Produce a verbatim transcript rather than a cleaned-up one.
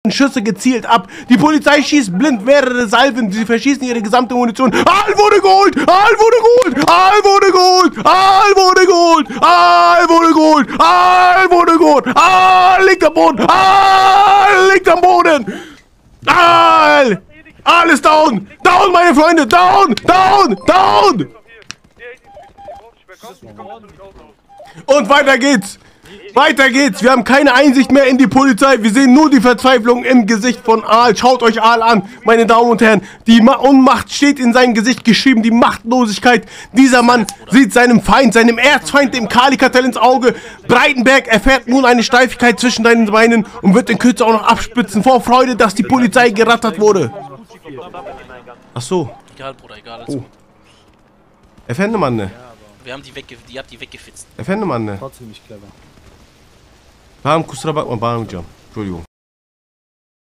Schüsse gezielt ab. Die Polizei schießt blind mehrere Salven. Sie verschießen ihre gesamte Munition. Al wurde geholt! Al wurde geholt! Al wurde geholt! Al wurde geholt! Al wurde geholt! Al wurde geholt! Al liegt am Boden! Al liegt am Boden! Al! Al ist down! Down, meine Freunde! Down! Down! Down! Und weiter geht's! Weiter geht's! Wir haben keine Einsicht mehr in die Polizei. Wir sehen nur die Verzweiflung im Gesicht von Al. Schaut euch Al an, meine Damen und Herren. Die Ma Unmacht steht in seinem Gesicht geschrieben. Die Machtlosigkeit. Dieser Mann sieht seinem Feind, seinem Erzfeind, dem Kali-Kartell ins Auge. Breitenberg erfährt nun eine Steifigkeit zwischen deinen Beinen und wird den Kürzer auch noch abspitzen. Vor Freude, dass die Polizei gerattert wurde. Ach so. Egal, Bruder, egal. Oh. Erfände man ne? Wir haben die wegge die habt die weggefitzt. Efendim anne. Trotzdem nicht clever. Tamam kusura bakma bağırmayacağım. Entschuldigung.